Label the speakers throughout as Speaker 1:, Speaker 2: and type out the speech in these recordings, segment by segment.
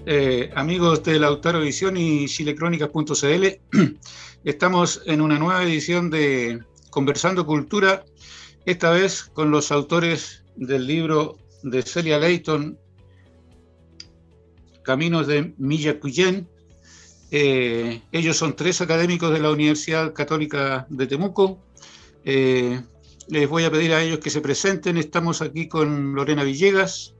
Speaker 1: Amigos de Lautaro Visión y chilecrónicas.cl, estamos en una nueva edición de Conversando Cultura, esta vez con los autores del libro de Celia Layton, Caminos de Miyakuyén. Ellos son tres académicos de la Universidad Católica de Temuco. Les voy a pedir a ellos que se presenten. Estamos aquí con Lorena Villegas,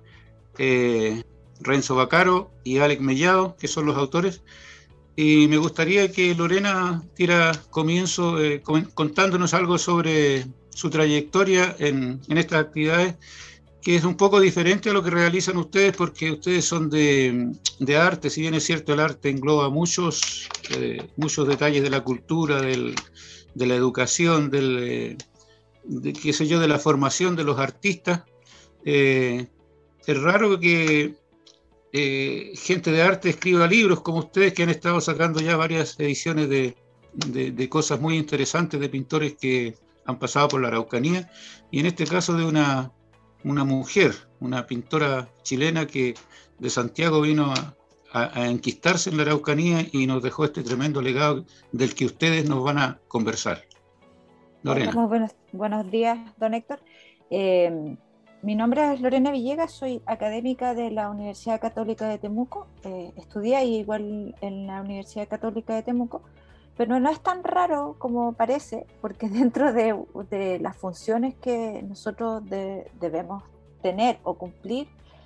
Speaker 1: Renzo Vaccaro y Alex Mellado, que son los autores. Y me gustaría que Lorena diera comienzo contándonos algo sobre su trayectoria en estas actividades, que es un poco diferente a lo que realizan ustedes, porque ustedes son de arte. Si bien es cierto, el arte engloba muchos detalles de la cultura, de la educación, qué sé yo, de la formación de los artistas. Es raro que gente de arte escriba libros como ustedes, que han estado sacando ya varias ediciones de cosas muy interesantes, de pintores que han pasado por la Araucanía, y en este caso de una mujer, una pintora chilena que de Santiago vino a enquistarse en la Araucanía y nos dejó este tremendo legado del que ustedes nos van a conversar.
Speaker 2: Hola,
Speaker 1: Lorena.
Speaker 2: buenos días, don Héctor. Mi nombre es Lorena Villegas, soy académica de la Universidad Católica de Temuco. Estudié igual en la Universidad Católica de Temuco, pero no es tan raro como parece, porque dentro de las funciones que nosotros debemos tener o cumplir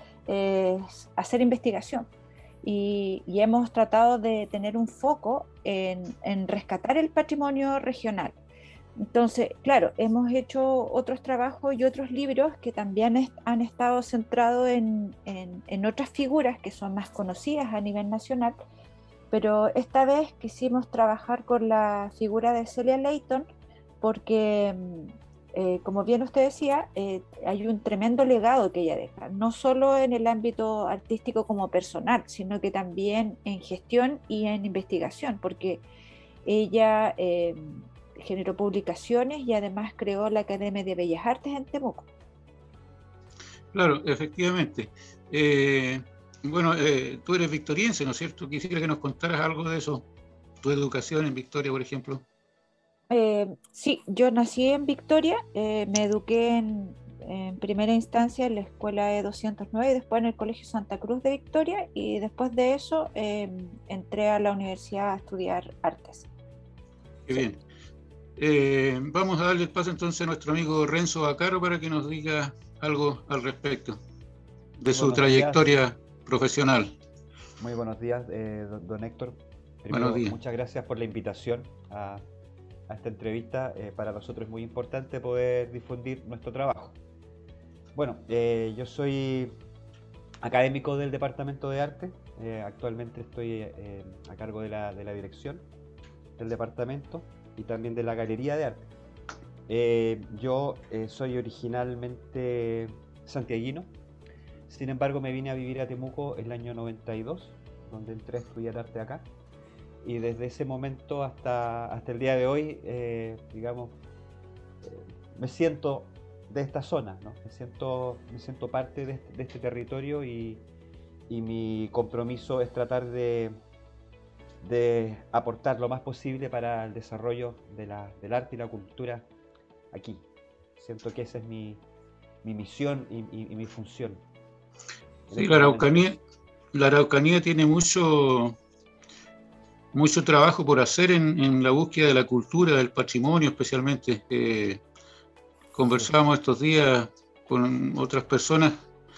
Speaker 2: es hacer investigación. Y hemos tratado de tener un foco en rescatar el patrimonio regional. Entonces, claro, hemos hecho otros trabajos y otros libros que también han estado centrados en otras figuras que son más conocidas a nivel nacional, pero esta vez quisimos trabajar con la figura de Celia Layton porque, como bien usted decía, hay un tremendo legado que ella deja, no solo en el ámbito artístico como personal, sino que también en gestión y en investigación, porque ella generó publicaciones y además creó la Academia de Bellas Artes en Temuco.
Speaker 1: Claro, efectivamente. Bueno, tú eres victoriense, ¿no es cierto? Quisiera que nos contaras algo de eso, tu educación en Victoria, por ejemplo.
Speaker 2: Sí, yo nací en Victoria, me eduqué en primera instancia en la escuela E209 y después en el Colegio Santa Cruz de Victoria, y después de eso entré a la universidad a estudiar artes.
Speaker 1: Qué
Speaker 2: Sí.
Speaker 1: bien. Vamos a darle el paso entonces a nuestro amigo Renzo Vaccaro para que nos diga algo al respecto de su
Speaker 3: Buenos días,
Speaker 1: trayectoria profesional.
Speaker 3: muy buenos días, don Héctor.
Speaker 1: Buenos
Speaker 3: Primero,
Speaker 1: días.
Speaker 3: muchas gracias por la invitación a esta entrevista. Para nosotros es muy importante poder difundir nuestro trabajo. Bueno, yo soy académico del Departamento de Arte. Actualmente estoy a cargo de la dirección del departamento y también de la Galería de Arte. Yo soy originalmente santiaguino. Sin embargo, me vine a vivir a Temuco en el año 92, donde entré a estudiar arte acá. Y desde ese momento hasta el día de hoy, digamos, me siento de esta zona, ¿no? Me siento parte de este territorio, y mi compromiso es tratar de aportar lo más posible para el desarrollo del arte y la cultura aquí. Siento que esa es mi misión y mi función.
Speaker 1: Sí, la Araucanía tiene mucho trabajo por hacer en la búsqueda de la cultura, del patrimonio especialmente. Conversábamos estos días con otras personas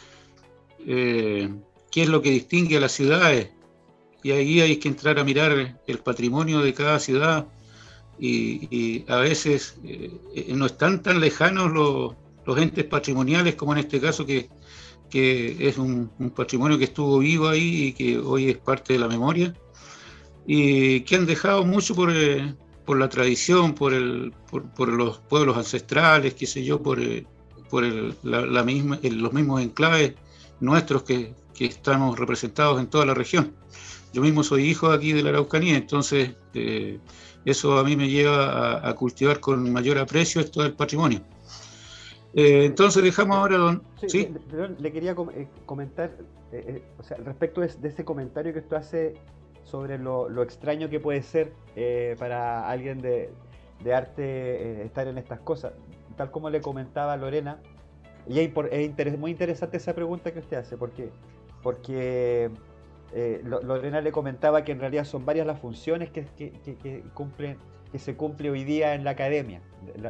Speaker 1: qué es lo que distingue a las ciudades, y ahí hay que entrar a mirar el patrimonio de cada ciudad, y a veces no están tan lejanos los entes patrimoniales como en este caso, que es un patrimonio que estuvo vivo ahí y que hoy es parte de la memoria, y que han dejado mucho por la tradición, por los pueblos ancestrales, qué sé yo, por los mismos enclaves nuestros que estamos representados en toda la región. Yo mismo soy hijo aquí de la Araucanía, entonces eso a mí me lleva a cultivar con mayor aprecio esto del patrimonio. Entonces dejamos ahora, don...
Speaker 3: Sí, le quería comentar, o sea, respecto de ese comentario que usted hace sobre lo extraño que puede ser para alguien de arte estar en estas cosas. Tal como le comentaba Lorena, y es muy interesante esa pregunta que usted hace, porque Lorena le comentaba que en realidad son varias las funciones que se cumple hoy día en la academia,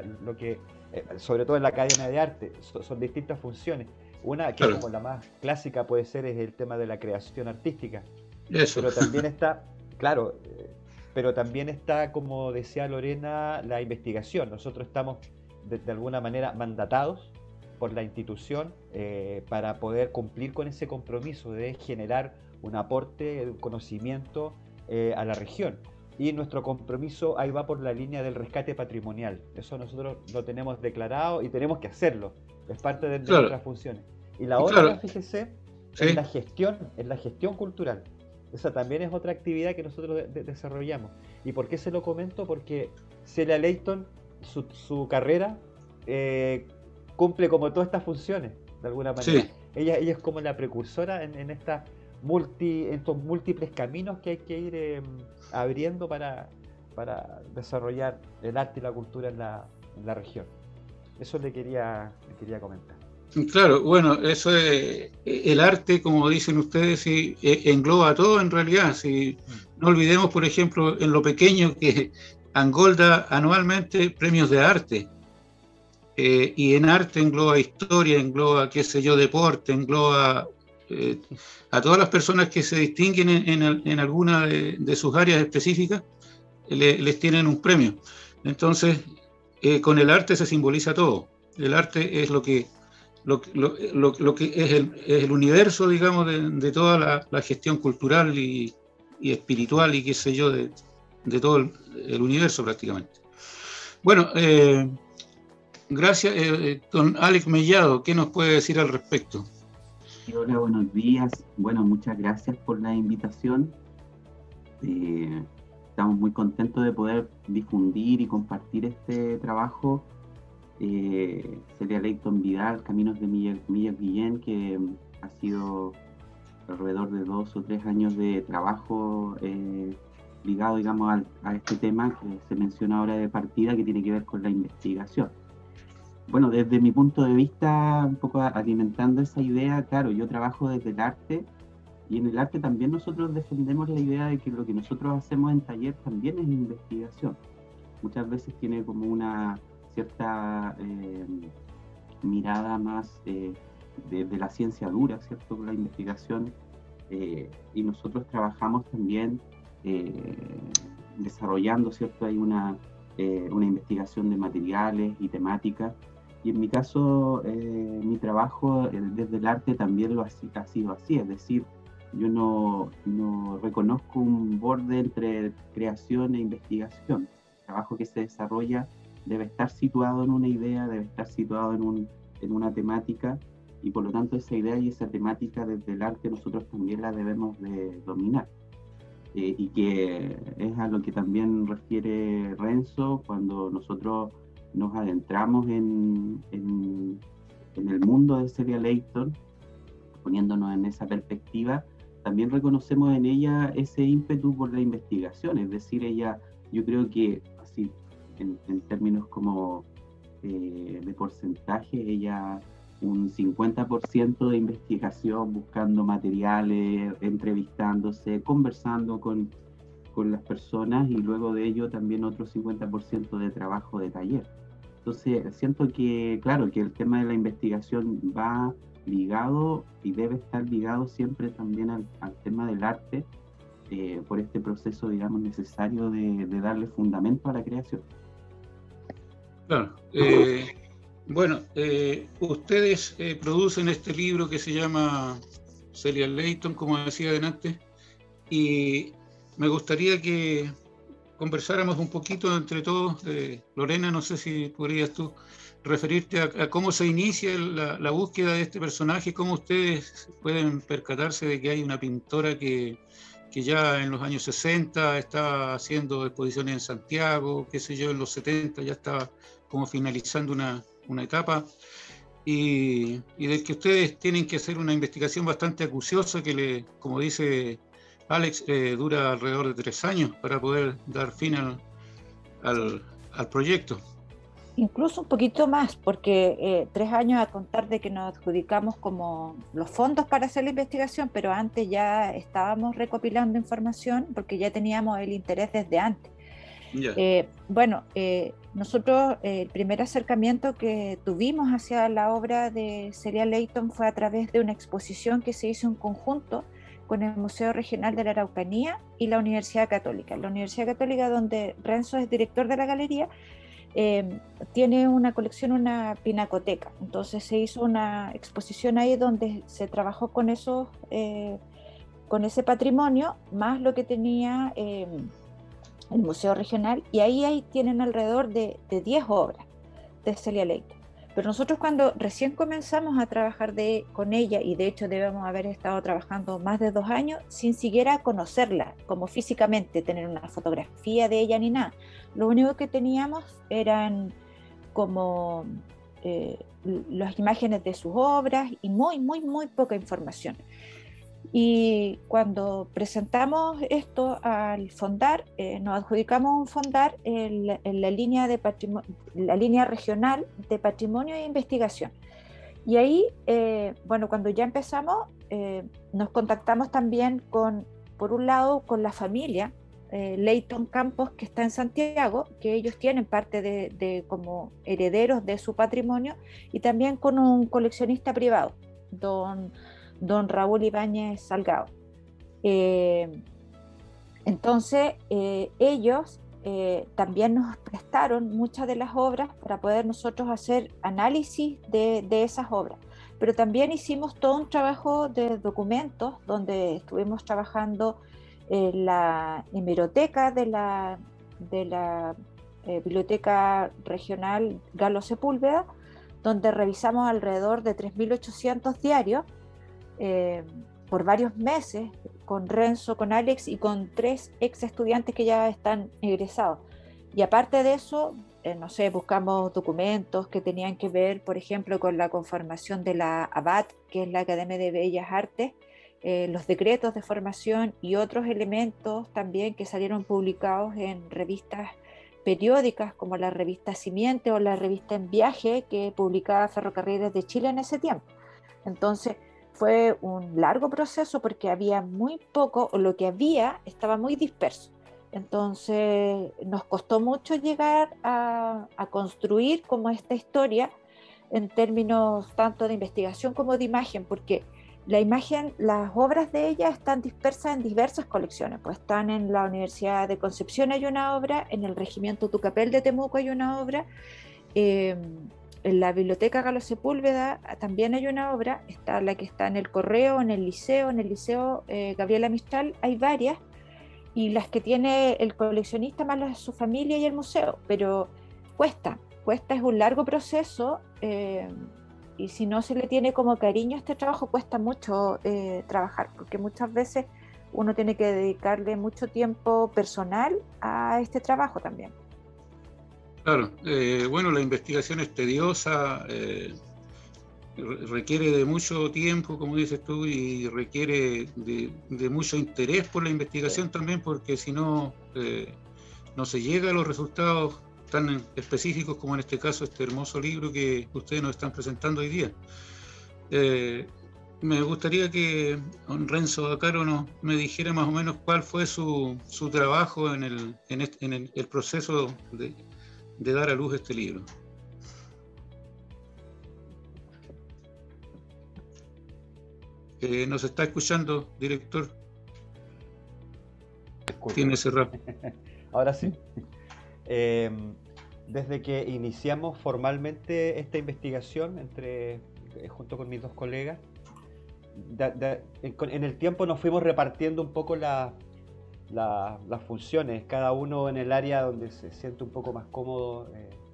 Speaker 3: sobre todo en la Academia de Arte, son distintas funciones. Una que como la más clásica puede ser es el tema de la creación artística.
Speaker 1: Eso.
Speaker 3: Pero también está, claro, pero también está, como decía Lorena, la investigación. Nosotros estamos de alguna manera mandatados por la institución para poder cumplir con ese compromiso de generar un aporte, un conocimiento a la región. Y nuestro compromiso ahí va por la línea del rescate patrimonial. Eso nosotros lo tenemos declarado y tenemos que hacerlo. Es parte de nuestras funciones. Y la otra, fíjese, es la gestión cultural. Esa también es otra actividad que nosotros desarrollamos. ¿Y por qué se lo comento? Porque Celia Layton, su carrera, cumple como todas estas funciones, de alguna manera.
Speaker 1: Sí.
Speaker 3: Ella es como la precursora en estos múltiples caminos que hay que ir abriendo para desarrollar el arte y la cultura en la región. Eso le quería comentar.
Speaker 1: Claro, bueno, eso es el arte, como dicen ustedes, sí, engloba todo en realidad. Sí. No olvidemos, por ejemplo, en lo pequeño que Angolda anualmente premios de arte. Y en arte engloba historia, engloba, qué sé yo, deporte, engloba a todas las personas que se distinguen en alguna de sus áreas específicas, les tienen un premio. Entonces, con el arte se simboliza todo. El arte es lo que es el universo, digamos, de toda la gestión cultural y espiritual y qué sé yo, de todo el universo prácticamente. Bueno, gracias, don Alex Mellado, ¿qué nos puede decir al respecto?
Speaker 4: Hola, buenos días. Bueno, muchas gracias por la invitación. Estamos muy contentos de poder difundir y compartir este trabajo. Celia Layton Vidal, Caminos de Millas Guillén, que ha sido alrededor de 2 o 3 años de trabajo ligado, digamos, a este tema que se menciona ahora de partida, que tiene que ver con la investigación. Bueno, desde mi punto de vista, un poco alimentando esa idea, claro, yo trabajo desde el arte, y en el arte también nosotros defendemos la idea de que lo que nosotros hacemos en taller también es investigación. Muchas veces tiene como una cierta mirada más de la ciencia dura, ¿cierto? La investigación, y nosotros trabajamos también desarrollando, ¿cierto? Hay una investigación de materiales y temáticas, y en mi caso, mi trabajo desde el arte también ha sido así, es decir, yo no reconozco un borde entre creación e investigación. El trabajo que se desarrolla debe estar situado en una idea, debe estar situado en una temática, y por lo tanto esa idea y esa temática desde el arte nosotros también la debemos de dominar. Y que es a lo que también refiere Renzo cuando nosotros nos adentramos en el mundo de Celia Layton, poniéndonos en esa perspectiva. También reconocemos en ella ese ímpetu por la investigación, es decir, ella, yo creo que así en términos como de porcentaje, ella un 50% de investigación, buscando materiales, entrevistándose, conversando con las personas, y luego de ello también otro 50% de trabajo de taller. Entonces siento que, claro, que el tema de la investigación va ligado y debe estar ligado siempre también al tema del arte, por este proceso, digamos, necesario de darle fundamento a la creación.
Speaker 1: Claro. Bueno, ustedes producen este libro que se llama Celia Layton, como decía adelante, y me gustaría que conversáramos un poquito entre todos. Lorena, no sé si podrías tú referirte a cómo se inicia la búsqueda de este personaje, cómo ustedes pueden percatarse de que hay una pintora que ya en los años 60 estaba haciendo exposiciones en Santiago, qué sé yo, en los 70 ya estaba como finalizando una etapa. y de que ustedes tienen que hacer una investigación bastante acuciosa que, como dice Alex, dura alrededor de 3 años para poder dar fin al proyecto.
Speaker 2: Incluso un poquito más, porque 3 años a contar de que nos adjudicamos como los fondos para hacer la investigación, pero antes ya estábamos recopilando información porque ya teníamos el interés desde antes.
Speaker 1: Yeah.
Speaker 2: Nosotros el primer acercamiento que tuvimos hacia la obra de Celia Layton fue a través de una exposición que se hizo en conjunto con el Museo Regional de la Araucanía y la Universidad Católica. La Universidad Católica, donde Renzo es director de la galería, tiene una colección, una pinacoteca. Entonces se hizo una exposición ahí donde se trabajó con con ese patrimonio, más lo que tenía el Museo Regional, y ahí tienen alrededor de 10 obras de Celia Layton. Pero nosotros cuando recién comenzamos a trabajar con ella, y de hecho debemos haber estado trabajando más de 2 años sin siquiera conocerla, como físicamente, tener una fotografía de ella ni nada. Lo único que teníamos eran como las imágenes de sus obras y muy poca información. Y cuando presentamos esto al Fondar, nos adjudicamos un Fondar en la línea regional de Patrimonio e Investigación. Y ahí, cuando ya empezamos, nos contactamos también por un lado, con la familia Layton Campos, que está en Santiago, que ellos tienen parte de como herederos de su patrimonio, y también con un coleccionista privado, don Raúl Ibáñez Salgado. Entonces, ellos también nos prestaron muchas de las obras para poder nosotros hacer análisis de esas obras. Pero también hicimos todo un trabajo de documentos, donde estuvimos trabajando en la hemeroteca de la Biblioteca Regional Galo Sepúlveda, donde revisamos alrededor de 3.800 diarios, por varios meses, con Renzo, con Alex y con 3 ex estudiantes que ya están egresados. Y aparte de eso, buscamos documentos que tenían que ver, por ejemplo, con la conformación de la ABAT, que es la Academia de Bellas Artes, los decretos de formación y otros elementos también que salieron publicados en revistas periódicas como la revista Simiente o la revista En Viaje, que publicaba Ferrocarriles de Chile en ese tiempo. Entonces, fue un largo proceso porque había muy poco, o lo que había estaba muy disperso. Entonces nos costó mucho llegar a construir como esta historia en términos tanto de investigación como de imagen, porque la imagen, las obras de ella están dispersas en diversas colecciones, pues están en la Universidad de Concepción hay una obra, en el Regimiento Tucapel de Temuco hay una obra, en la Biblioteca Galo Sepúlveda también hay una obra, está la que está en el Correo, en el Liceo Gabriela Mistral, hay varias, y las que tiene el coleccionista más las de su familia y el museo, pero cuesta, es un largo proceso, y si no se le tiene como cariño a este trabajo, cuesta mucho trabajar, porque muchas veces uno tiene que dedicarle mucho tiempo personal a este trabajo también.
Speaker 1: Claro, la investigación es tediosa, requiere de mucho tiempo, como dices tú, y requiere de mucho interés por la investigación también, porque si no, no se llega a los resultados tan específicos como en este caso este hermoso libro que ustedes nos están presentando hoy día. Me gustaría que Renzo Vaccaro me dijera más o menos cuál fue su trabajo en el proceso de dar a luz este libro. ¿Nos está escuchando, director?
Speaker 3: Disculpe.
Speaker 1: Tiene cerrado.
Speaker 3: Ahora sí. Desde que iniciamos formalmente esta investigación junto con mis 2 colegas, en el tiempo nos fuimos repartiendo un poco las funciones, cada uno en el área donde se siente un poco más cómodo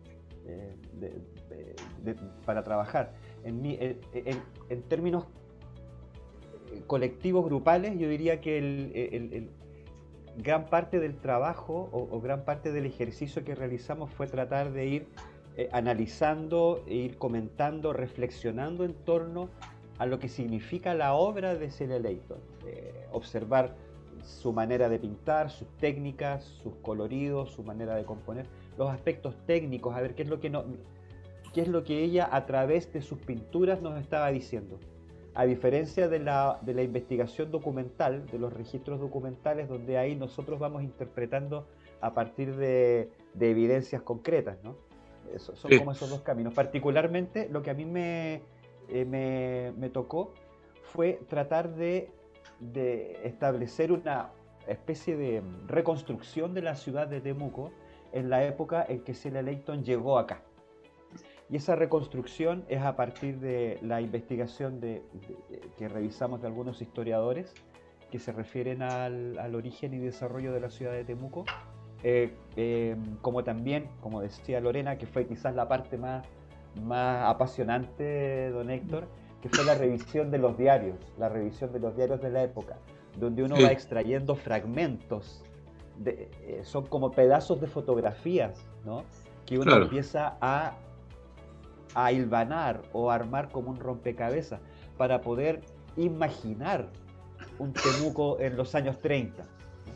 Speaker 3: para trabajar. En términos colectivos, grupales, yo diría que gran parte del trabajo o gran parte del ejercicio que realizamos fue tratar de ir analizando, e ir comentando, reflexionando en torno a lo que significa la obra de Celia Layton. Observar su manera de pintar, sus técnicas, sus coloridos, su manera de componer, los aspectos técnicos, a ver qué es lo que ella a través de sus pinturas nos estaba diciendo. A diferencia de la investigación documental, de los registros documentales, donde ahí nosotros vamos interpretando a partir de evidencias concretas, ¿no? Son como esos dos caminos. Particularmente lo que a mí me tocó fue tratar de establecer una especie de reconstrucción de la ciudad de Temuco en la época en que Celia Layton llegó acá. Y esa reconstrucción es a partir de la investigación que revisamos de algunos historiadores que se refieren al origen y desarrollo de la ciudad de Temuco, como también, como decía Lorena, que fue quizás la parte más apasionante, don Héctor, que fue la revisión de los diarios de la época, donde uno va extrayendo fragmentos, son como pedazos de fotografías, ¿no? Que uno empieza a hilvanar o armar como un rompecabezas para poder imaginar un Temuco en los años 30.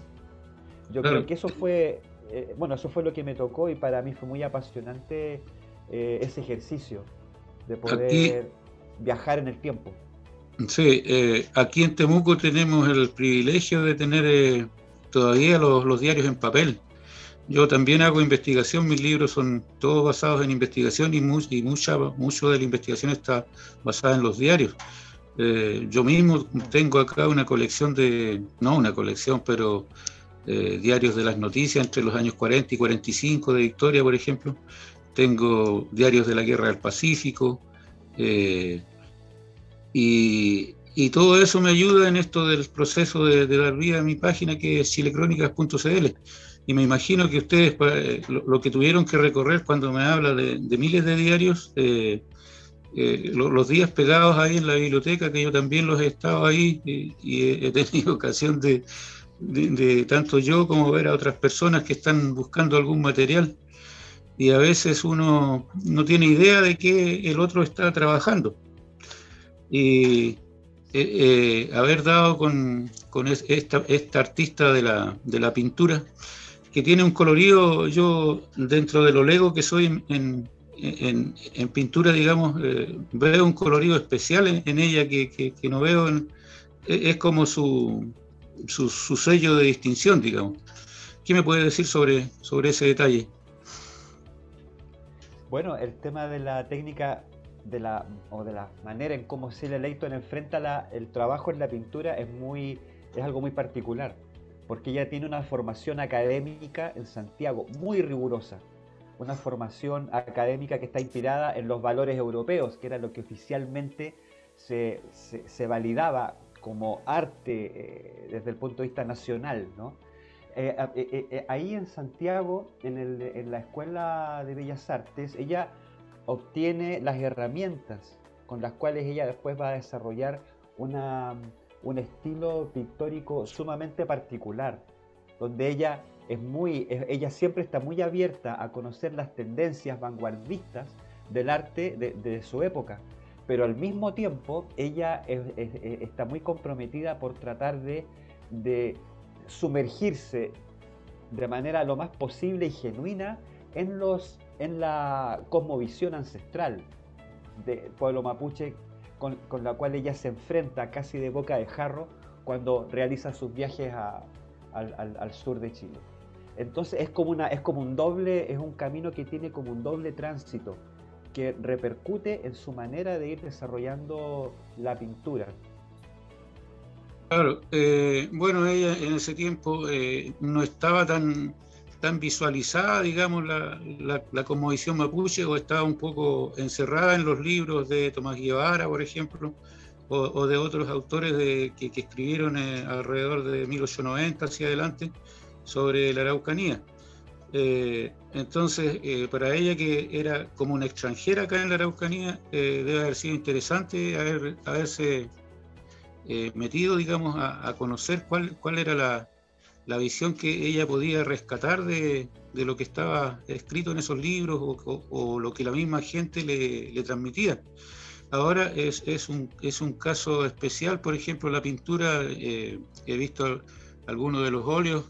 Speaker 3: Yo creo que eso fue, eso fue lo que me tocó, y para mí fue muy apasionante ese ejercicio de poder viajar en el tiempo.
Speaker 1: Sí, aquí en Temuco tenemos el privilegio de tener todavía los diarios en papel. Yo también hago investigación, mis libros son todos basados en investigación, y mucho de la investigación está basada en los diarios. Yo mismo tengo acá una colección pero diarios de las noticias entre los años 40 y 45 de Victoria, por ejemplo. Tengo diarios de la Guerra del Pacífico, y todo eso me ayuda en esto del proceso de dar vida a mi página, que es chilecrónicas.cl. Y me imagino que ustedes, lo que tuvieron que recorrer cuando me habla de miles de diarios, los días pegados ahí en la biblioteca, que yo también los he estado ahí, y he tenido ocasión de tanto yo como ver a otras personas que están buscando algún material, y a veces uno no tiene idea de qué el otro está trabajando. Y haber dado con esta artista de la pintura, que tiene un colorido, yo dentro de lo lego que soy en pintura, digamos, veo un colorido especial en ella que no veo, es como su sello de distinción, digamos. ¿Qué me puede decir sobre ese detalle?
Speaker 3: Bueno, el tema de la técnica de la manera en cómo Celia Layton enfrenta el trabajo en la pintura es algo muy particular, porque ella tiene una formación académica en Santiago muy rigurosa, una formación académica que está inspirada en los valores europeos, que era lo que oficialmente se validaba como arte desde el punto de vista nacional, ¿no? Ahí en Santiago, en la Escuela de Bellas Artes, ella obtiene las herramientas con las cuales ella después va a desarrollar un estilo pictórico sumamente particular, donde ella siempre está muy abierta a conocer las tendencias vanguardistas del arte de su época, pero al mismo tiempo ella está muy comprometida por tratar de sumergirse de manera lo más posible y genuina en la cosmovisión ancestral del pueblo mapuche, con la cual ella se enfrenta casi de boca de jarro cuando realiza sus viajes al sur de Chile. Entonces es como un camino que tiene como un doble tránsito, que repercute en su manera de ir desarrollando la pintura.
Speaker 1: Claro, bueno, ella en ese tiempo no estaba tan visualizada, digamos, la cosmovisión mapuche, o estaba un poco encerrada en los libros de Tomás Guevara, por ejemplo, o de otros autores que escribieron alrededor de 1890 hacia adelante sobre la Araucanía. Entonces, para ella, que era como una extranjera acá en la Araucanía, debe haber sido interesante haberse metido, digamos, a conocer cuál era la visión que ella podía rescatar de lo que estaba escrito en esos libros o lo que la misma gente le transmitía. Ahora es un caso especial, por ejemplo, la pintura, he visto algunos de los óleos,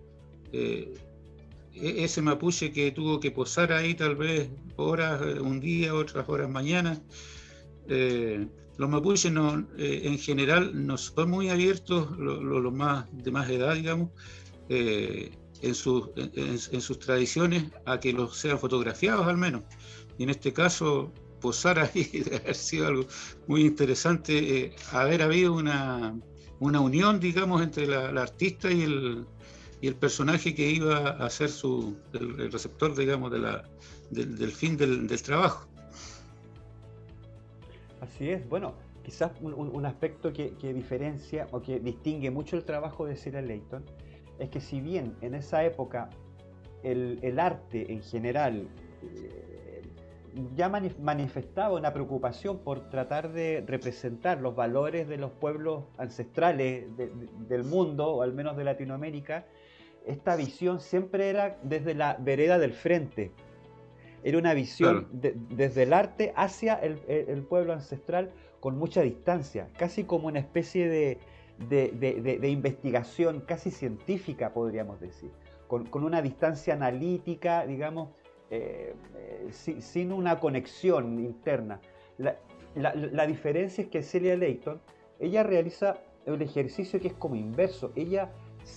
Speaker 1: ese mapuche que tuvo que posar ahí tal vez horas un día, otras horas mañana. Los mapuches en general no son muy abiertos, los más de más edad, digamos, en sus tradiciones a que los sean fotografiados al menos. Y en este caso, posar ahí debe haber sido algo muy interesante, haber habido una unión, digamos, entre la artista y el personaje que iba a ser el receptor, digamos, del fin del trabajo.
Speaker 3: Así es. Bueno, quizás un aspecto que diferencia o que distingue mucho el trabajo de Celia Layton es que, si bien en esa época el arte en general ya manifestaba una preocupación por tratar de representar los valores de los pueblos ancestrales del mundo, o al menos de Latinoamérica, esta visión siempre era desde la vereda del frente. Era una visión desde el arte hacia el pueblo ancestral con mucha distancia, casi como una especie de investigación casi científica, podríamos decir, con una distancia analítica, digamos, sin una conexión interna. La diferencia es que Celia Layton, ella realiza un ejercicio que es como inverso. Ella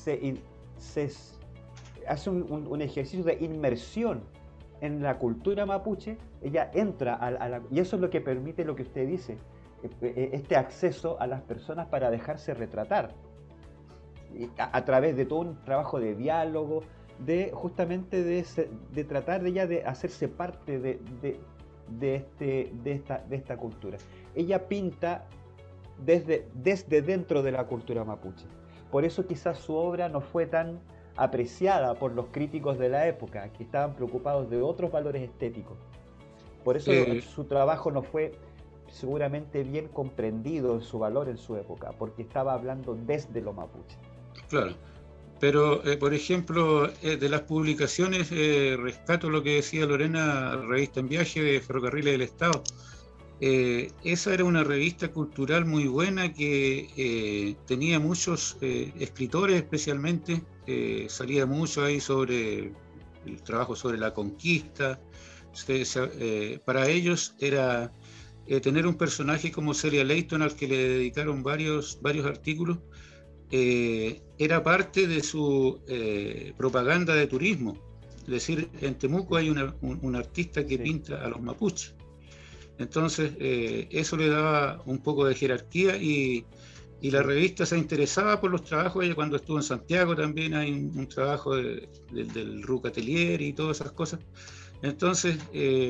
Speaker 3: hace un ejercicio de inmersión en la cultura mapuche. Ella entra y eso es lo que permite lo que usted dice, este acceso a las personas para dejarse retratar a través de todo un trabajo de diálogo, justamente de tratar de ella de hacerse parte de esta cultura. Ella pinta desde dentro de la cultura mapuche. Por eso quizás su obra no fue tan apreciada por los críticos de la época, que estaban preocupados de otros valores estéticos. Por eso su trabajo no fue seguramente bien comprendido en su valor en su época, porque estaba hablando desde lo mapuche.
Speaker 1: Claro, pero por ejemplo, de las publicaciones, rescato lo que decía Lorena, Revista en Viaje de Ferrocarriles del Estado. Esa era una revista cultural muy buena que tenía muchos escritores, especialmente. Salía mucho ahí sobre el trabajo sobre la conquista. Para ellos era tener un personaje como Celia Layton, al que le dedicaron varios artículos, era parte de su propaganda de turismo. Es decir, en Temuco hay un artista que pinta a los mapuches. Entonces, eso le daba un poco de jerarquía y la revista se interesaba por los trabajos. Ella, cuando estuvo en Santiago, también hay un trabajo del Ruc Atelier y todas esas cosas. Entonces,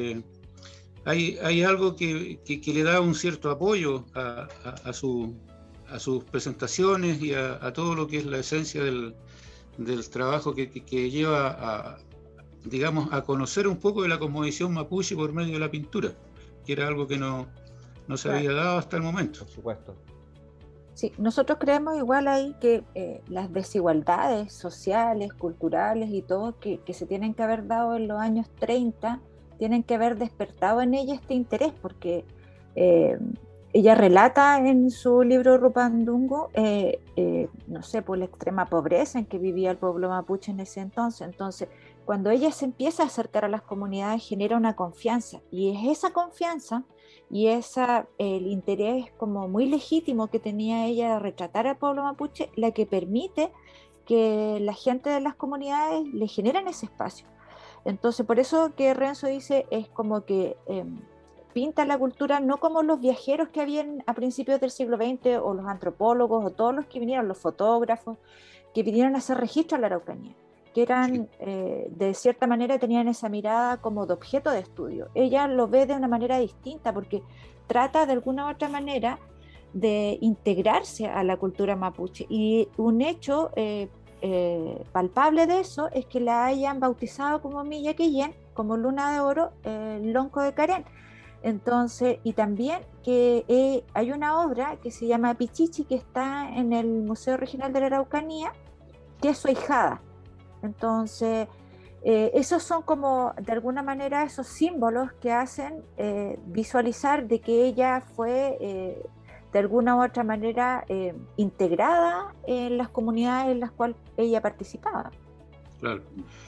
Speaker 1: hay algo que le da un cierto apoyo a sus presentaciones y a todo lo que es la esencia del trabajo que lleva digamos, a conocer un poco de la cosmovisión mapuche por medio de la pintura, que era algo que no se había dado hasta el momento.
Speaker 3: Por supuesto.
Speaker 2: Sí, nosotros creemos igual ahí que las desigualdades sociales, culturales y todo que se tienen que haber dado en los años 30, tienen que haber despertado en ella este interés, porque ella relata en su libro Rupandungo, no sé, por la extrema pobreza en que vivía el pueblo mapuche en ese entonces. Entonces, cuando ella se empieza a acercar a las comunidades, genera una confianza, y es esa confianza y el interés como muy legítimo que tenía ella de retratar al pueblo mapuche la que permite que la gente de las comunidades le generen ese espacio. Entonces, por eso que Renzo dice, es como que pinta la cultura no como los viajeros que habían a principios del siglo XX, o los antropólogos, o todos los que vinieron, los fotógrafos, que vinieron a hacer registro a la Araucanía, que eran, de cierta manera, tenían esa mirada como de objeto de estudio. Ella lo ve de una manera distinta, porque trata de alguna u otra manera de integrarse a la cultura mapuche, y un hecho palpable de eso es que la hayan bautizado como Milla Quillén, como Luna de Oro, Lonco de Carén. Entonces, y también que hay una obra que se llama Pichichi, que está en el Museo Regional de la Araucanía, que es su ahijada. Entonces, esos son como, de alguna manera, esos símbolos que hacen visualizar de que ella fue, de alguna u otra manera, integrada en las comunidades en las cuales ella participaba.
Speaker 1: Claro.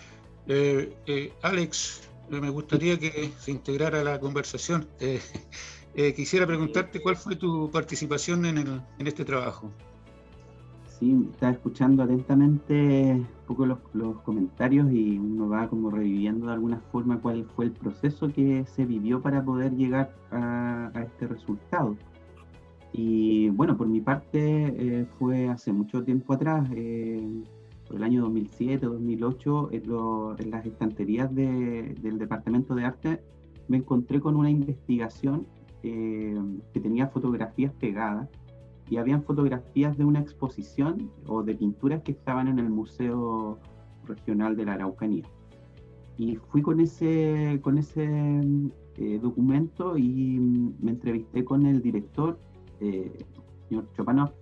Speaker 1: Alex, me gustaría que se integrara a la conversación. Quisiera preguntarte cuál fue tu participación en este trabajo.
Speaker 4: Sí, estaba escuchando atentamente un poco los comentarios y uno va como reviviendo de alguna forma cuál fue el proceso que se vivió para poder llegar a este resultado. Y bueno, por mi parte fue hace mucho tiempo atrás, por el año 2007, 2008, en las estanterías del Departamento de Arte me encontré con una investigación que tenía fotografías pegadas y habían fotografías de una exposición o de pinturas que estaban en el Museo Regional de la Araucanía. Y fui con ese documento y me entrevisté con el director, señor Chopanov,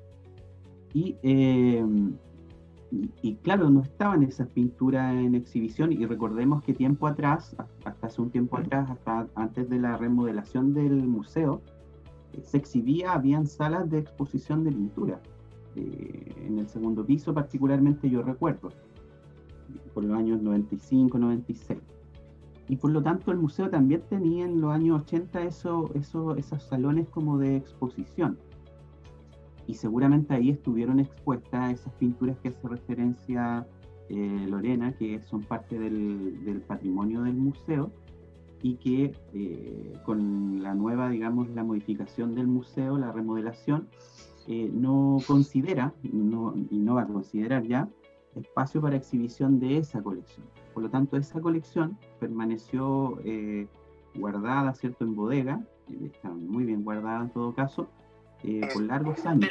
Speaker 4: y claro, no estaban esas pinturas en exhibición, y recordemos que tiempo atrás, hasta hace un tiempo atrás, hasta antes de la remodelación del museo, se exhibía, habían salas de exposición de pintura, en el segundo piso particularmente yo recuerdo, por los años 95, 96. Y por lo tanto el museo también tenía en los años 80 esos salones como de exposición. Y seguramente ahí estuvieron expuestas esas pinturas que hace referencia Lorena, que son parte del patrimonio del museo, y que con la nueva, digamos, la modificación del museo, la remodelación, no considera, y no va a considerar ya, espacio para exhibición de esa colección. Por lo tanto, esa colección permaneció guardada, ¿cierto?, en bodega, está muy bien guardada en todo caso, por largos años.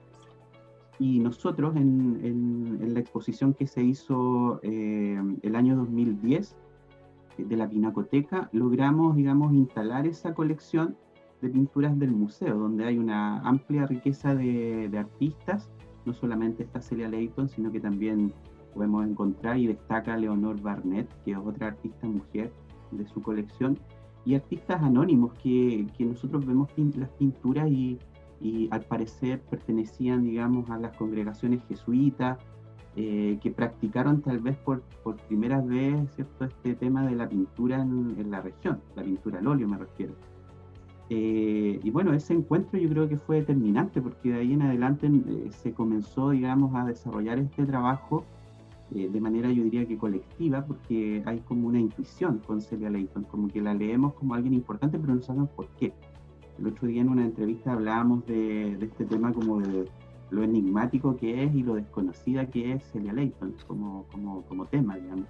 Speaker 4: Y nosotros en la exposición que se hizo el año 2010, de la Pinacoteca, logramos, digamos, instalar esa colección de pinturas del museo, donde hay una amplia riqueza de artistas. No solamente está Celia Layton, sino que también podemos encontrar y destaca Leonor Barnett, que es otra artista mujer de su colección, y artistas anónimos que nosotros vemos las pinturas y al parecer pertenecían, digamos, a las congregaciones jesuitas, que practicaron tal vez por primera vez, ¿cierto?, este tema de la pintura en la región, la pintura al óleo me refiero. Y bueno, ese encuentro yo creo que fue determinante, porque de ahí en adelante se comenzó, digamos, a desarrollar este trabajo de manera, yo diría que colectiva, porque hay como una intuición con Celia Layton, como que la leemos como alguien importante, pero no sabemos por qué. El otro día en una entrevista hablábamos de este tema como de lo enigmático que es y lo desconocida que es Celia Layton como tema, digamos.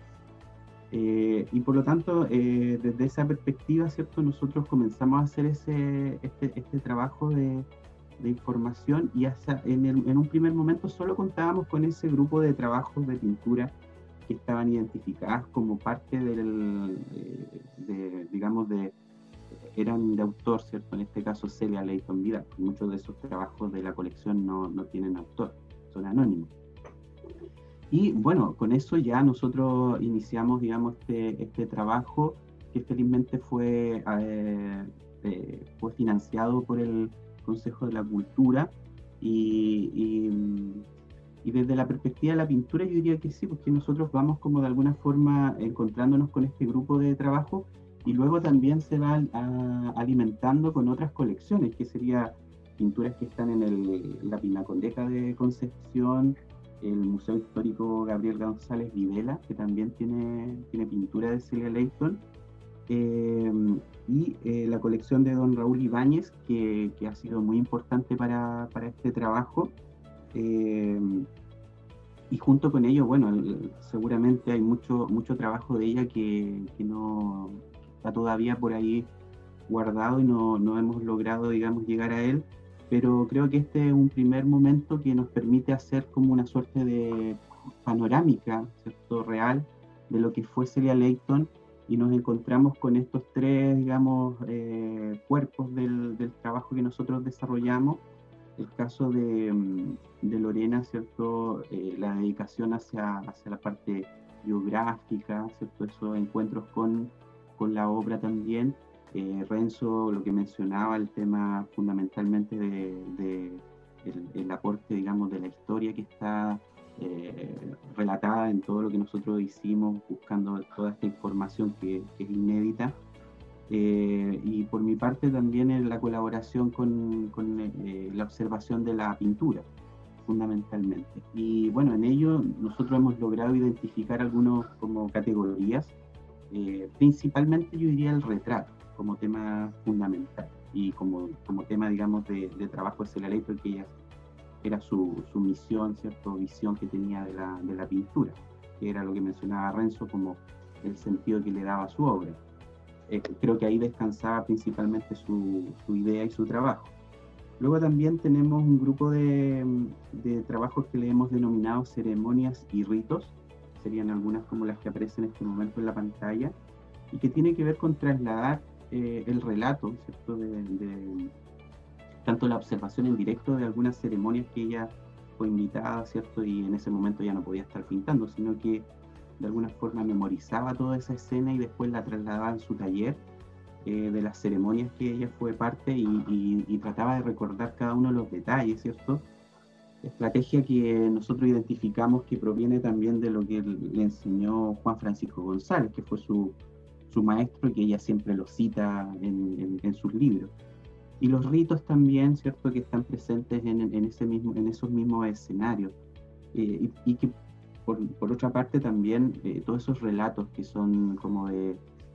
Speaker 4: Y por lo tanto, desde esa perspectiva, ¿cierto?, nosotros comenzamos a hacer este trabajo de información, y en un primer momento solo contábamos con ese grupo de trabajos de pintura que estaban identificadas como parte eran de autor, ¿cierto? En este caso Celia Layton Vidal. Muchos de esos trabajos de la colección no tienen autor, son anónimos. Y bueno, con eso ya nosotros iniciamos, digamos, este trabajo que felizmente fue financiado por el Consejo de la Cultura, y desde la perspectiva de la pintura yo diría que sí, porque nosotros vamos como de alguna forma encontrándonos con este grupo de trabajo, y luego también se va alimentando con otras colecciones, que serían pinturas que están en la Pinacoteca de Concepción, el Museo Histórico Gabriel González Videla, que también tiene pintura de Celia Layton, y la colección de don Raúl Ibáñez, que ha sido muy importante para este trabajo. Y junto con ello, bueno, seguramente hay mucho trabajo de ella que no está todavía por ahí guardado y no hemos logrado, digamos, llegar a él, pero creo que este es un primer momento que nos permite hacer como una suerte de panorámica, ¿cierto?, real de lo que fue Celia Layton, y nos encontramos con estos tres, digamos, cuerpos del trabajo que nosotros desarrollamos, el caso de Lorena, ¿cierto? La dedicación hacia la parte biográfica, ¿cierto? Esos encuentros con la obra también. Renzo, lo que mencionaba, el tema fundamentalmente de el aporte, digamos, de la historia que está relatada en todo lo que nosotros hicimos, buscando toda esta información que es inédita. Y por mi parte también en la colaboración con la observación de la pintura, fundamentalmente. Y bueno, en ello nosotros hemos logrado identificar algunos como categorías, principalmente yo diría el retrato como tema fundamental y como tema, digamos, de trabajo de Celia Leyton, que ella era su misión, ¿cierto? Visión que tenía de la pintura, que era lo que mencionaba Renzo como el sentido que le daba a su obra. Creo que ahí descansaba principalmente su idea y su trabajo. Luego también tenemos un grupo de trabajos que le hemos denominado ceremonias y ritos, serían algunas como las que aparecen en este momento en la pantalla, y que tiene que ver con trasladar el relato, ¿cierto? de tanto la observación en directo de algunas ceremonias que ella fue invitada, ¿cierto? Y en ese momento ya no podía estar pintando, sino que de alguna forma memorizaba toda esa escena y después la trasladaba en su taller de las ceremonias que ella fue parte y trataba de recordar cada uno de los detalles, ¿cierto? Estrategia que nosotros identificamos que proviene también de lo que le enseñó Juan Francisco González, que fue su maestro y que ella siempre lo cita en sus libros. Y los ritos también, ¿cierto?, que están presentes en esos mismos escenarios. Y que por otra parte también todos esos relatos que son como de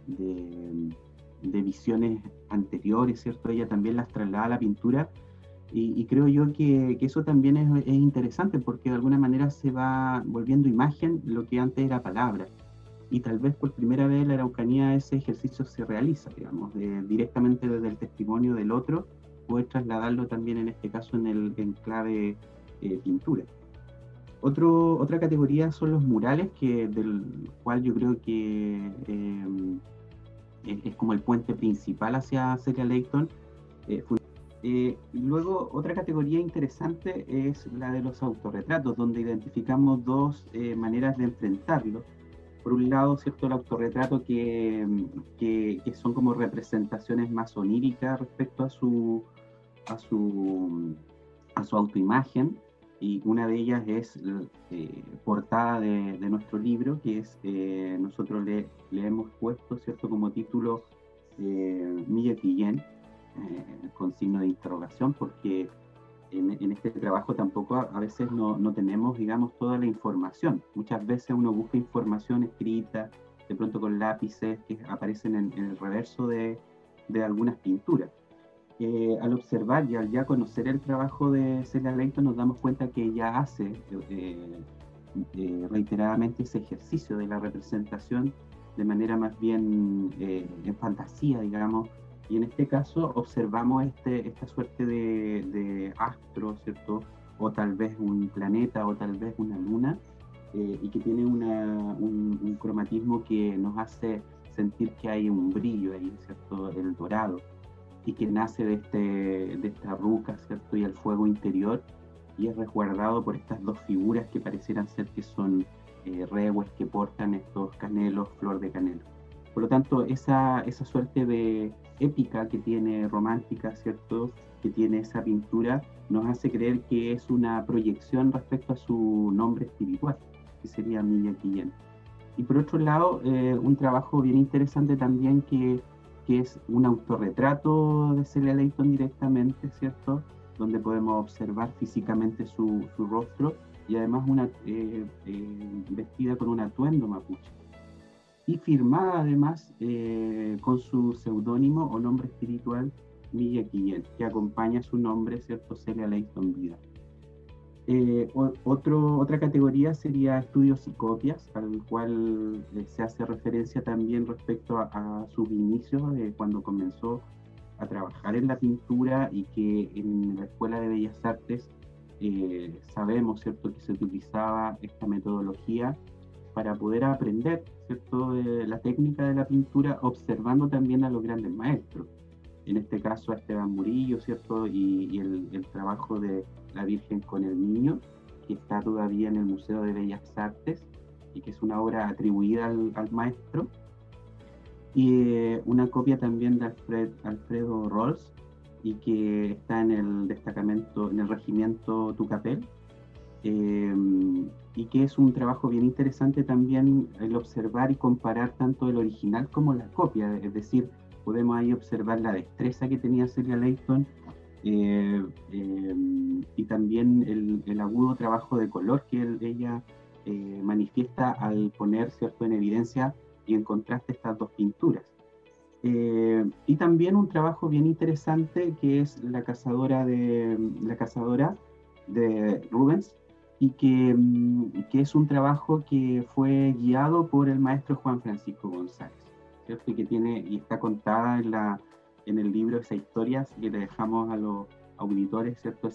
Speaker 4: visiones anteriores, ¿cierto? Ella también las traslada a la pintura y creo yo que eso también es interesante porque de alguna manera se va volviendo imagen lo que antes era palabra. Y tal vez por primera vez en la Araucanía ese ejercicio se realiza, digamos, directamente desde el testimonio del otro, poder trasladarlo también en este caso en clave pintura. Otra categoría son los murales, del cual yo creo que es como el puente principal hacia Celia Leyton. Luego, otra categoría interesante es la de los autorretratos, donde identificamos dos maneras de enfrentarlo. Por un lado, ¿cierto?, el autorretrato que son como representaciones más oníricas respecto a su autoimagen, y una de ellas es portada de nuestro libro, que es, nosotros le hemos puesto, ¿cierto?, como título Millet Guillén, con signo de interrogación, porque en este trabajo tampoco a veces no tenemos, digamos, toda la información. Muchas veces uno busca información escrita, de pronto con lápices que aparecen en el reverso de algunas pinturas. Al observar y al ya conocer el trabajo de Celia Leyton nos damos cuenta que ella hace reiteradamente ese ejercicio de la representación de manera más bien en fantasía, digamos, y en este caso observamos esta suerte de astro, ¿cierto? O tal vez un planeta o tal vez una luna, y que tiene un cromatismo que nos hace sentir que hay un brillo ahí, ¿cierto? El dorado, y que nace de esta ruca, ¿cierto? Y el fuego interior, y es resguardado por estas dos figuras que parecieran ser que son rehues que portan estos canelos, flor de canelo. Por lo tanto, esa suerte de épica que tiene, romántica, ¿cierto?, que tiene esa pintura, nos hace creer que es una proyección respecto a su nombre espiritual, que sería Millet Guillén. Y por otro lado, un trabajo bien interesante también que es un autorretrato de Celia Leyton directamente, ¿cierto?, donde podemos observar físicamente su rostro y además vestida con un atuendo mapuche. Y firmada además con su seudónimo o nombre espiritual Millet Guillén, que acompaña su nombre, ¿cierto?, Celia Leyton Vida. Otra categoría sería estudios y copias, al cual se hace referencia también respecto a sus inicios, cuando comenzó a trabajar en la pintura, y que en la Escuela de Bellas Artes sabemos, ¿cierto?, que se utilizaba esta metodología para poder aprender, ¿cierto?, la técnica de la pintura, observando también a los grandes maestros. en este caso a Esteban Murillo, ¿cierto? Y el trabajo de la Virgen con el Niño, que está todavía en el Museo de Bellas Artes y que es una obra atribuida al maestro. Y una copia también de Alfredo Rolls, y que está en el destacamento, en el regimiento Tucapel, y que es un trabajo bien interesante también el observar y comparar tanto el original como la copia, es decir, podemos ahí observar la destreza que tenía Celia Layton, y también el agudo trabajo de color que ella manifiesta al poner, ¿cierto?, en evidencia y en contraste estas dos pinturas. Y también un trabajo bien interesante que es la cazadora de Rubens, y que es un trabajo que fue guiado por el maestro Juan Francisco González, ¿cierto? Y está contada en el libro esa historia que le dejamos a los auditores, ¿cierto?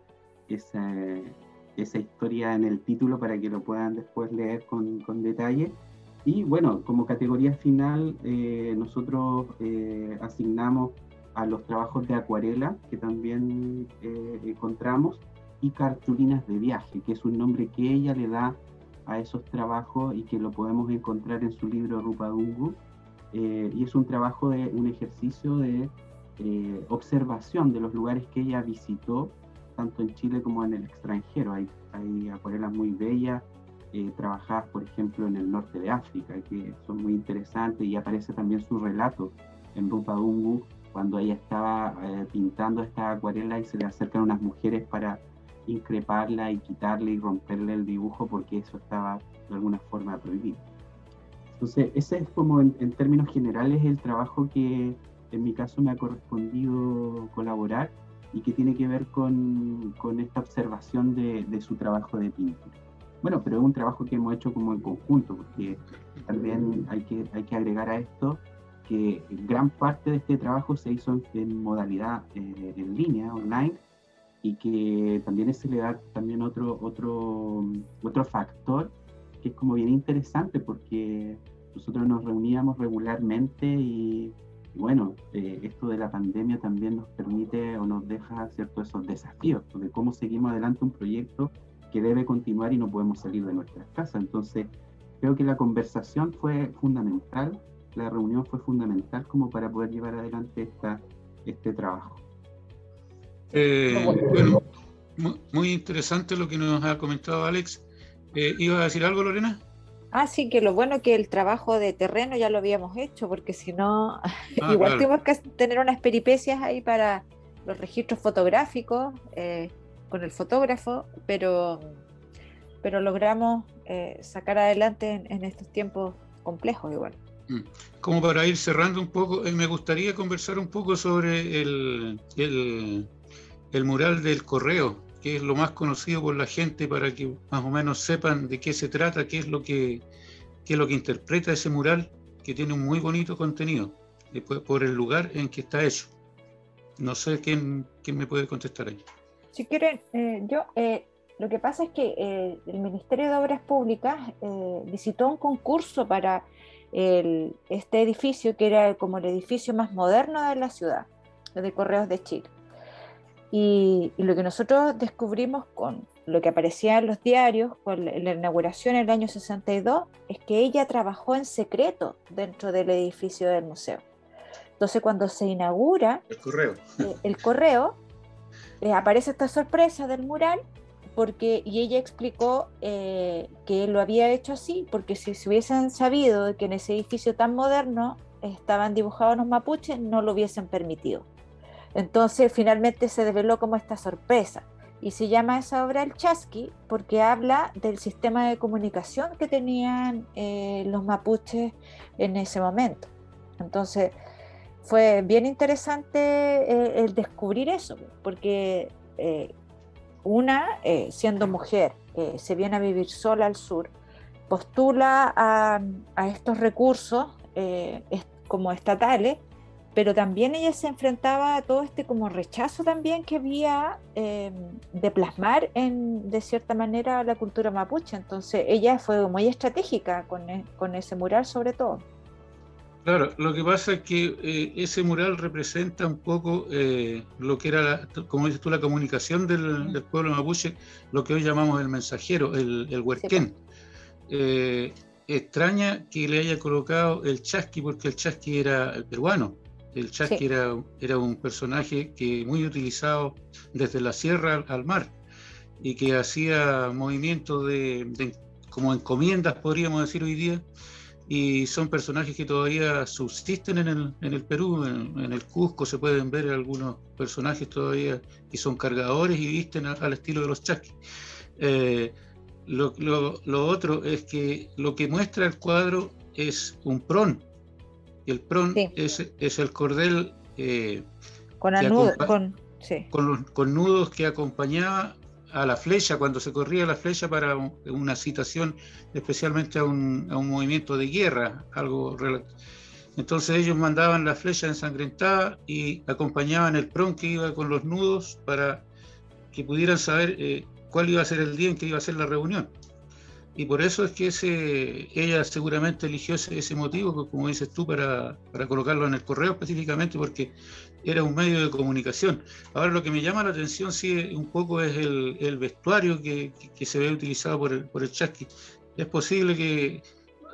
Speaker 4: Esa historia en el título para que lo puedan después leer con detalle. Y bueno, como categoría final, nosotros asignamos a los trabajos de acuarela, que también encontramos, y cartulinas de viaje, que es un nombre que ella le da a esos trabajos y que lo podemos encontrar en su libro Rupa Dungu. Y es un trabajo un ejercicio de observación de los lugares que ella visitó, tanto en Chile como en el extranjero. Hay acuarelas muy bellas, trabajadas, por ejemplo, en el norte de África, que son muy interesantes, y aparece también su relato en Rupa Dungu, cuando ella estaba pintando esta acuarela y se le acercan unas mujeres para increparla y quitarle y romperle el dibujo porque eso estaba de alguna forma prohibido. Entonces, ese es como en términos generales el trabajo que en mi caso me ha correspondido colaborar y que tiene que ver con esta observación de su trabajo de pintura. Bueno, pero es un trabajo que hemos hecho como en conjunto, porque también hay que agregar a esto que gran parte de este trabajo se hizo en modalidad en línea, online, y que también se le da también otro factor que es como bien interesante, porque nosotros nos reuníamos regularmente y bueno, esto de la pandemia también nos permite o nos deja, ¿cierto?, esos desafíos de cómo seguimos adelante un proyecto que debe continuar y no podemos salir de nuestras casas. Entonces, creo que la conversación fue fundamental, la reunión fue fundamental como para poder llevar adelante este trabajo.
Speaker 1: Bueno, muy interesante lo que nos ha comentado Alex. ¿Iba a decir algo, Lorena?
Speaker 2: Sí, que lo bueno que el trabajo de terreno ya lo habíamos hecho, porque si no, igual
Speaker 1: claro,
Speaker 2: tuvimos que tener unas peripecias ahí para los registros fotográficos con el fotógrafo, pero logramos sacar adelante en estos tiempos complejos igual.
Speaker 1: Como para ir cerrando un poco, me gustaría conversar un poco sobre el mural del Correo, que es lo más conocido por la gente, para que más o menos sepan de qué se trata, qué es lo que interpreta ese mural, que tiene un muy bonito contenido, por el lugar en que está hecho. No sé quién me puede contestar ahí.
Speaker 2: Si quieren, lo que pasa es que el Ministerio de Obras Públicas licitó un concurso para este edificio, que era como el edificio más moderno de la ciudad, de Correos de Chile. Y lo que nosotros descubrimos con lo que aparecía en los diarios, con la inauguración en el año 62, es que ella trabajó en secreto dentro del edificio del museo. Entonces, cuando se inaugura el correo, aparece esta sorpresa del mural, y ella explicó que lo había hecho así, porque si se hubiesen sabido que en ese edificio tan moderno estaban dibujados los mapuches, no lo hubiesen permitido. Entonces finalmente se develó como esta sorpresa, y se llama esa obra El Chasqui porque habla del sistema de comunicación que tenían los mapuches en ese momento. Entonces fue bien interesante el descubrir eso, porque siendo mujer, se viene a vivir sola al sur, postula a estos recursos como estatales, pero también ella se enfrentaba a todo este como rechazo también que había de plasmar de cierta manera la cultura mapuche. Entonces ella fue muy estratégica con ese mural sobre todo.
Speaker 1: Claro, lo que pasa es que ese mural representa un poco lo que era, como dices tú, la comunicación del pueblo mapuche, lo que hoy llamamos el mensajero, el
Speaker 2: Sí, po.
Speaker 1: huerquén. Eh, Extraña que le haya colocado el chasqui, porque el chasqui era el peruano. El chasqui
Speaker 2: Sí,
Speaker 1: era un personaje que muy utilizado desde la sierra al mar y que hacía movimientos como encomiendas, podríamos decir hoy día, y son personajes que todavía subsisten en el Perú, en el Cusco se pueden ver algunos personajes todavía que son cargadores y visten al estilo de los chasquis. Eh, lo otro es que lo que muestra el cuadro es un prón, y el prón
Speaker 2: sí,
Speaker 1: es el cordel
Speaker 2: con
Speaker 1: que
Speaker 2: anudo, sí,
Speaker 1: con nudos que acompañaba a la flecha, cuando se corría la flecha para una citación, especialmente a un movimiento de guerra, algo. Entonces ellos mandaban la flecha ensangrentada y acompañaban el prón que iba con los nudos para que pudieran saber cuál iba a ser el día en que iba a ser la reunión. Y por eso es que ella seguramente eligió ese motivo, como dices tú, para colocarlo en el correo específicamente, porque era un medio de comunicación. Ahora lo que me llama la atención sí un poco es el vestuario que se ve utilizado por el chasqui. Es posible que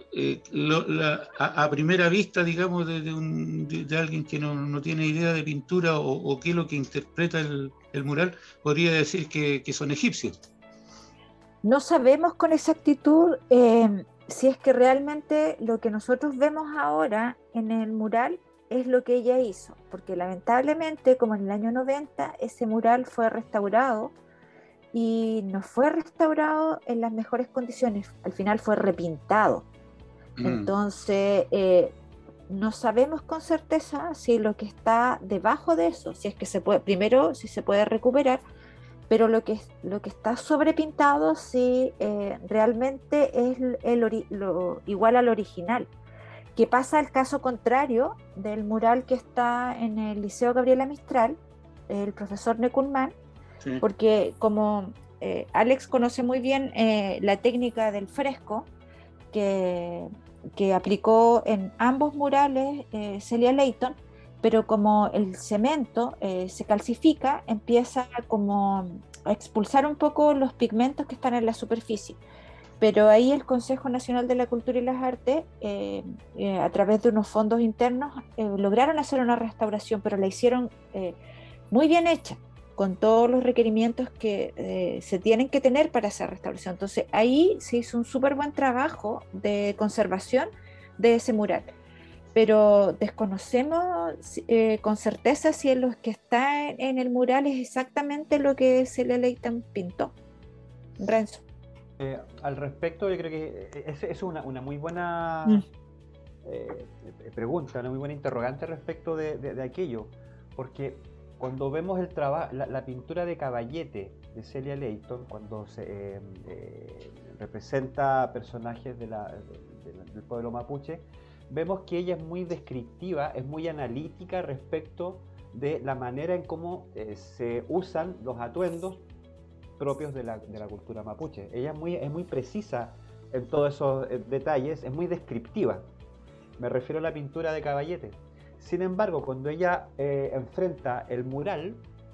Speaker 1: a primera vista, digamos, de alguien que no tiene idea de pintura o qué es lo que interpreta el mural, podría decir que son egipcios.
Speaker 2: no sabemos con exactitud si es que realmente lo que nosotros vemos ahora en el mural es lo que ella hizo, porque lamentablemente, como en el año 90, ese mural fue restaurado y no fue restaurado en las mejores condiciones, al final fue repintado.
Speaker 1: Mm.
Speaker 2: Entonces, no sabemos con certeza si lo que está debajo de eso, si es que se puede, primero, si se puede recuperar, pero lo que está sobrepintado, si realmente es igual al original. Que pasa el caso contrario del mural que está en el Liceo Gabriela Mistral, el profesor Necunman,
Speaker 1: Sí.
Speaker 2: porque como Alex conoce muy bien la técnica del fresco, que, que aplicó en ambos murales Celia Leighton, pero como el cemento se calcifica, empieza como a expulsar un poco los pigmentos que están en la superficie. Pero ahí el Consejo Nacional de la Cultura y las Artes, a través de unos fondos internos, lograron hacer una restauración, pero la hicieron muy bien hecha, con todos los requerimientos que se tienen que tener para esa restauración. Entonces ahí se hizo un súper buen trabajo de conservación de ese mural. Pero desconocemos con certeza si lo que está en el mural es exactamente lo que Celia Leighton pintó. Renzo.
Speaker 3: Al respecto, yo creo que es una muy buena
Speaker 2: Mm.
Speaker 3: pregunta, una muy buena interrogante respecto de aquello, porque cuando vemos la pintura de Caballete de Celia Leighton, cuando se representa personajes del pueblo mapuche, vemos que ella es muy descriptiva, es muy analítica respecto de la manera en cómo se usan los atuendos propios de la cultura mapuche. Ella es muy precisa en todos esos detalles, es muy descriptiva. Me refiero a la pintura de Caballete. Sin embargo, cuando ella enfrenta el mural,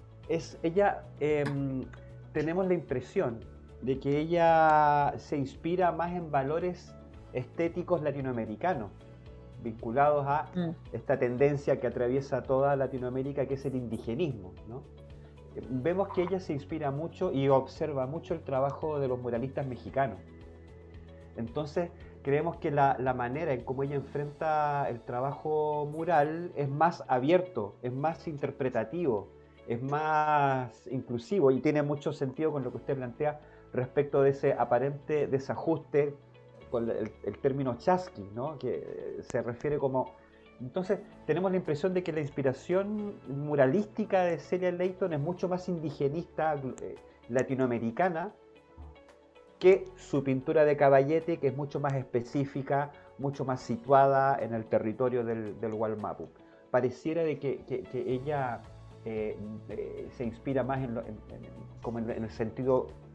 Speaker 3: tenemos la impresión de que ella se inspira más en valores estéticos latinoamericanos, vinculados a esta tendencia que atraviesa toda Latinoamérica, que es el indigenismo, ¿no? Vemos que ella se inspira mucho y observa mucho el trabajo de los muralistas mexicanos. Entonces, creemos que la manera en cómo ella enfrenta el trabajo mural es más abierto, es más interpretativo, es más inclusivo y tiene mucho sentido con lo que usted plantea respecto de ese aparente desajuste con el término chasqui, ¿no? Que se refiere como... Entonces, tenemos la impresión de que la inspiración muralística de Celia Leighton es mucho más indigenista, latinoamericana, que su pintura de Caballete, que es mucho más específica, mucho más situada en el territorio del Wallmapu. Pareciera de que ella se inspira más como en el sentido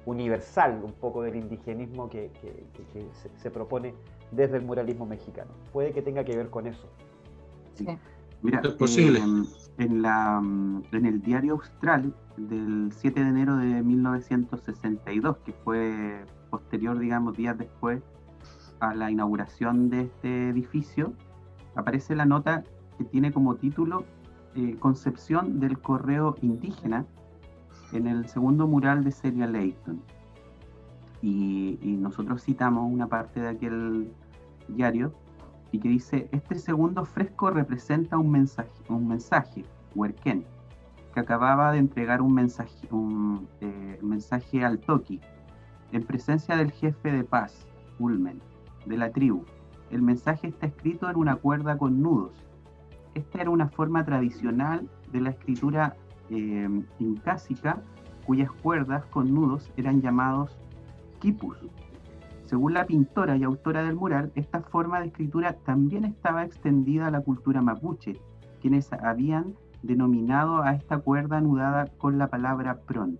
Speaker 3: universal un poco del indigenismo que se propone desde el muralismo mexicano. Puede que tenga que ver con eso.
Speaker 2: Sí.
Speaker 4: Mira,
Speaker 1: Es posible.
Speaker 4: En el Diario Austral del 7 de enero de 1962, que fue posterior, digamos, días después a la inauguración de este edificio, aparece la nota que tiene como título Concepción del Correo Indígena en el segundo mural de Celia Layton. Y nosotros citamos una parte de aquel diario y que dice: este segundo fresco representa un mensaje, Huerquén, que acababa de entregar un mensaje al Toqui, en presencia del jefe de paz, Ulmen, de la tribu. El mensaje está escrito en una cuerda con nudos. Esta era una forma tradicional de la escritura incásica, cuyas cuerdas con nudos eran llamados quipus. Según la pintora y autora del mural, esta forma de escritura también estaba extendida a la cultura mapuche, quienes habían denominado a esta cuerda anudada con la palabra prón.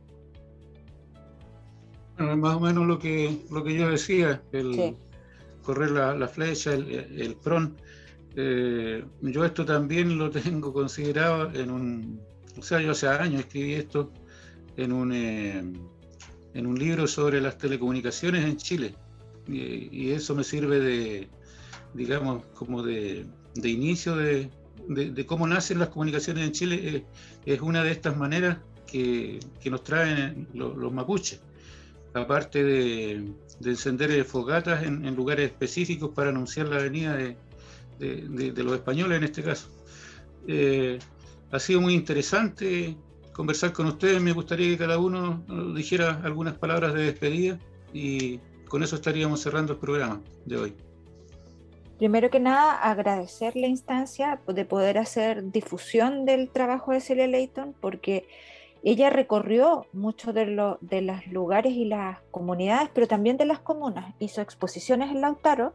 Speaker 1: Bueno, es más o menos lo que yo decía,
Speaker 2: Sí.
Speaker 1: correr la flecha, el prón. Yo esto también lo tengo considerado yo hace años escribí esto en un libro sobre las telecomunicaciones en Chile, y eso me sirve de, digamos, como de inicio de cómo nacen las comunicaciones en Chile. Es una de estas maneras que nos traen los mapuches, aparte de encender fogatas en lugares específicos para anunciar la venida de los españoles en este caso. Ha sido muy interesante conversar con ustedes. Me gustaría que cada uno nos dijera algunas palabras de despedida y con eso estaríamos cerrando el programa de hoy.
Speaker 2: Primero que nada, agradecer la instancia de poder hacer difusión del trabajo de Celia Layton, porque ella recorrió muchos de los lugares y las comunidades, pero también de las comunas. Hizo exposiciones en Lautaro,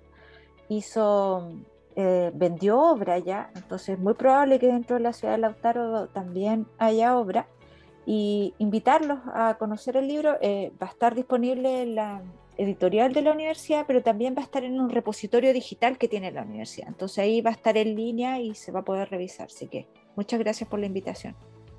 Speaker 2: vendió obra allá, entonces es muy probable que dentro de la ciudad de Lautaro también haya obra, y invitarlos a conocer el libro. Va a estar disponible en la editorial de la universidad, pero también va a estar en un repositorio digital que tiene la universidad, entonces ahí va a estar en línea y se va a poder revisar. Así que muchas gracias por la invitación.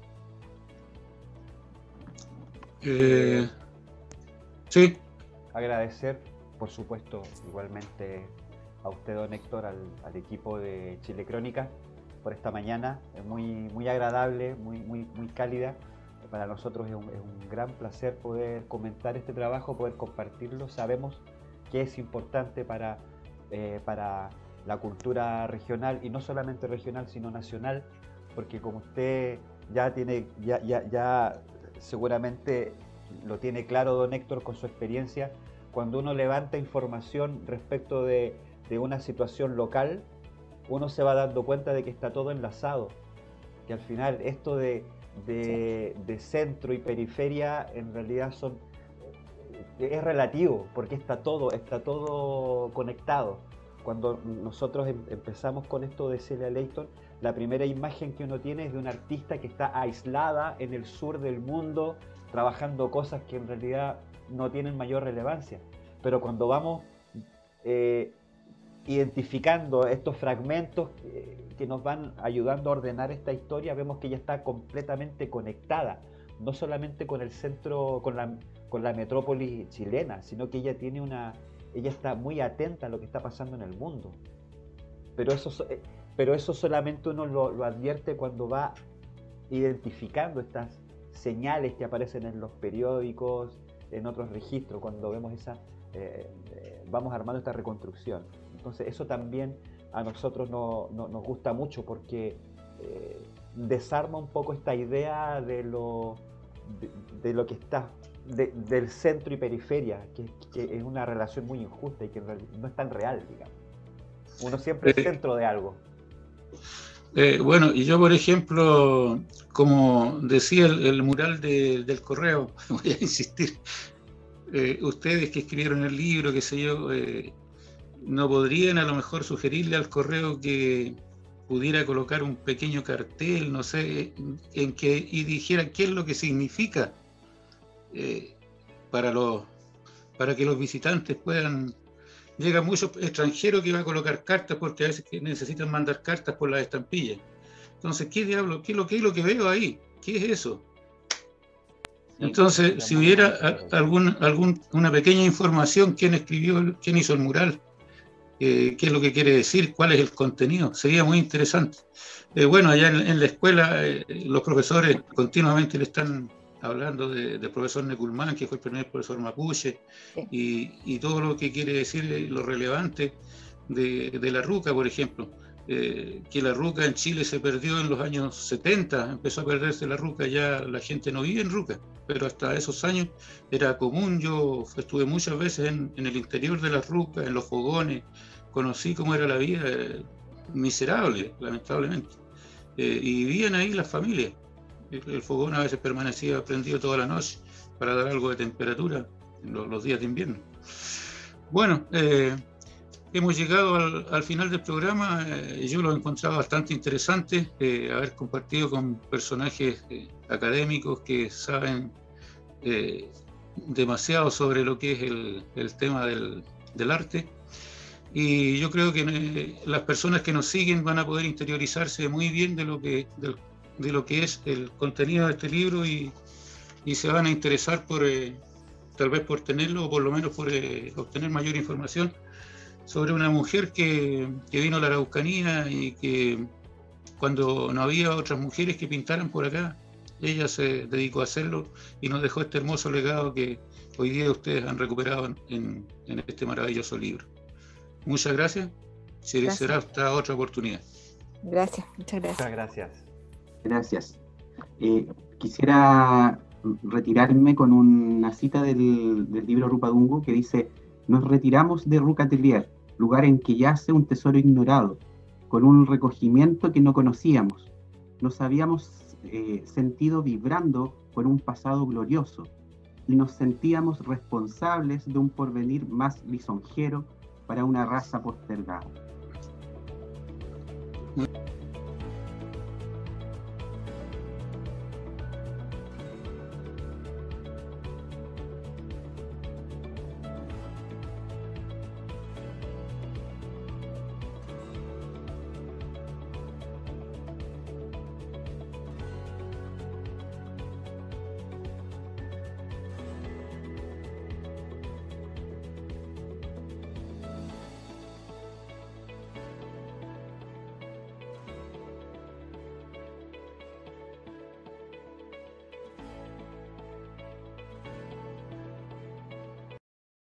Speaker 1: Sí.
Speaker 3: Agradecer, por supuesto, igualmente a usted, don Héctor, al equipo de Chile Crónica por esta mañana, muy agradable, muy cálida. Para nosotros es un gran placer poder comentar este trabajo, poder compartirlo. Sabemos que es importante para la cultura regional, y no solamente regional, sino nacional, porque como usted ya seguramente lo tiene claro, don Héctor, con su experiencia, cuando uno levanta información respecto de una situación local, uno se va dando cuenta de que está todo enlazado, que al final esto de centro y periferia en realidad es relativo, porque está todo conectado. Cuando nosotros empezamos con esto de Celia Layton, la primera imagen que uno tiene es de una artista que está aislada en el sur del mundo, trabajando cosas que en realidad no tienen mayor relevancia. Pero cuando vamos identificando estos fragmentos que nos van ayudando a ordenar esta historia, vemos que ella está completamente conectada, no solamente con el centro, con la metrópoli chilena, sino que ella está muy atenta a lo que está pasando en el mundo. Pero eso solamente uno lo advierte cuando va identificando estas señales que aparecen en los periódicos, en otros registros, cuando vemos vamos armando esta reconstrucción. Entonces eso también a nosotros nos gusta mucho, porque desarma un poco esta idea de lo que está del centro y periferia, que es una relación muy injusta y que no es tan real, digamos. Uno siempre es centro de algo.
Speaker 1: Bueno, y yo, por ejemplo, como decía el mural del correo, voy a insistir, ustedes que escribieron el libro, qué sé yo, ¿no podrían a lo mejor sugerirle al correo que pudiera colocar un pequeño cartel, no sé, y dijera qué es lo que significa para que los visitantes puedan... Llegan muchos extranjeros que van a colocar cartas porque a veces que necesitan mandar cartas por las estampillas. Entonces, ¿qué diablo? ¿Qué es lo que veo ahí? ¿Qué es eso? Entonces, si hubiera una pequeña información, quién escribió, quién hizo el mural, qué es lo que quiere decir, cuál es el contenido, sería muy interesante. Bueno, allá en la escuela los profesores continuamente le están hablando del profesor Neculman, que fue el primer profesor mapuche, sí. y todo lo que quiere decir, lo relevante de la ruca, por ejemplo. Que la ruca en Chile se perdió en los años 70, empezó a perderse la ruca, ya la gente no vive en ruca, pero hasta esos años era común. Yo estuve muchas veces en el interior de las rucas, en los fogones, conocí cómo era la vida, miserable, lamentablemente, y vivían ahí las familias. El fogón a veces permanecía prendido toda la noche para dar algo de temperatura en los días de invierno. Bueno, hemos llegado al final del programa. Yo lo he encontrado bastante interesante, haber compartido con personajes académicos que saben demasiado sobre lo que es el tema del arte. Y yo creo que las personas que nos siguen van a poder interiorizarse muy bien de lo que es el contenido de este libro y se van a interesar tal vez por tenerlo, o por lo menos por obtener mayor información sobre una mujer que vino a la Araucanía y que cuando no había otras mujeres que pintaran por acá, ella se dedicó a hacerlo y nos dejó este hermoso legado que hoy día ustedes han recuperado en este maravilloso libro. Muchas gracias. Será hasta otra oportunidad.
Speaker 2: Gracias, muchas gracias.
Speaker 3: Muchas gracias.
Speaker 4: Gracias. Quisiera retirarme con una cita del libro Rupadungu que dice: nos retiramos de Rucatelier, lugar en que yace un tesoro ignorado, con un recogimiento que no conocíamos. Nos habíamos sentido vibrando por un pasado glorioso y nos sentíamos responsables de un porvenir más lisonjero para una raza postergada.